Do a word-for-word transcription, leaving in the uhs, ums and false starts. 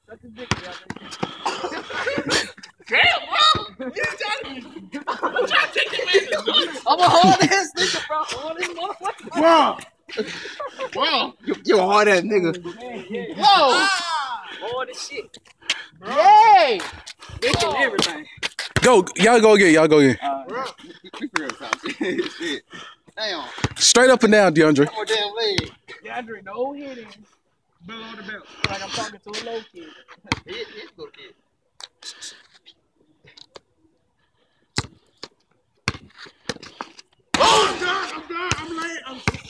Suck his dick, Damn, bro! You trying to, I'm trying to take the man to I'm gonna hold this nigga, bro. Hold this motherfucker. Bro! Bro! You, you a hard ass nigga. Whoa! Hold this shit. Yay! Bitch on everything. Go, y'all go again. Y'all go again. Uh, Bro, we figured something. Shit. Damn. Straight up and down, DeAndre. One more damn leg. DeAndre, no hitting. Below the belt. Like I'm talking to a low kid. Hit, hit, go kid. Oh, I'm done. I'm done. I'm late. I'm